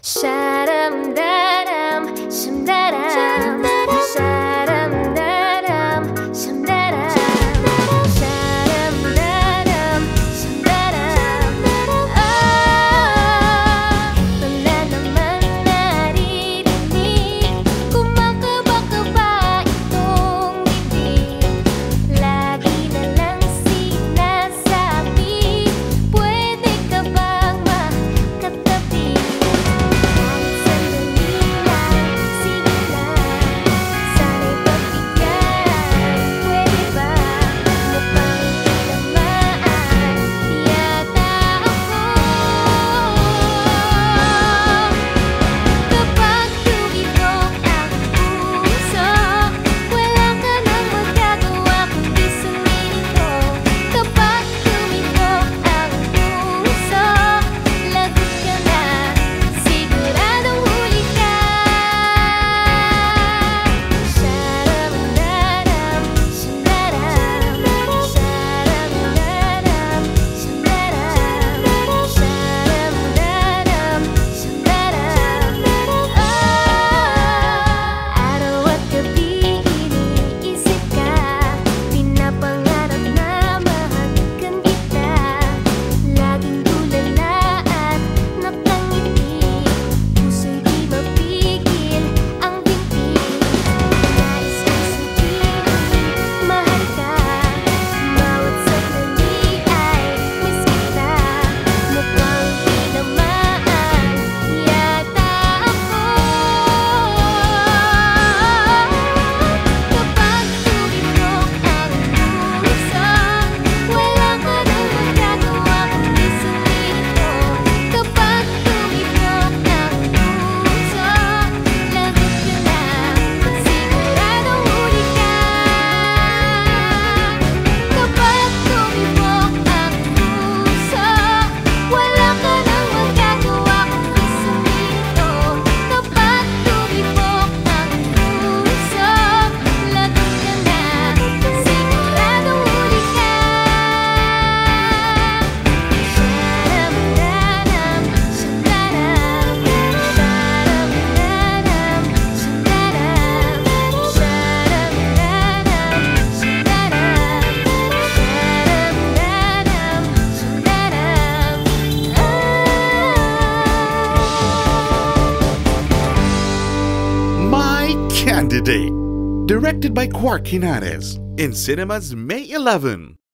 Sharam daram, sham daram, sharam daram, sham daram, sharam daram, sham daram. Wala naman naririnig, kumakaba-kaba itong bibig. Lagi na lang sinasabi, pwede ka bang makatabi? Candidate, directed by Quark Hinares, in cinemas May 11.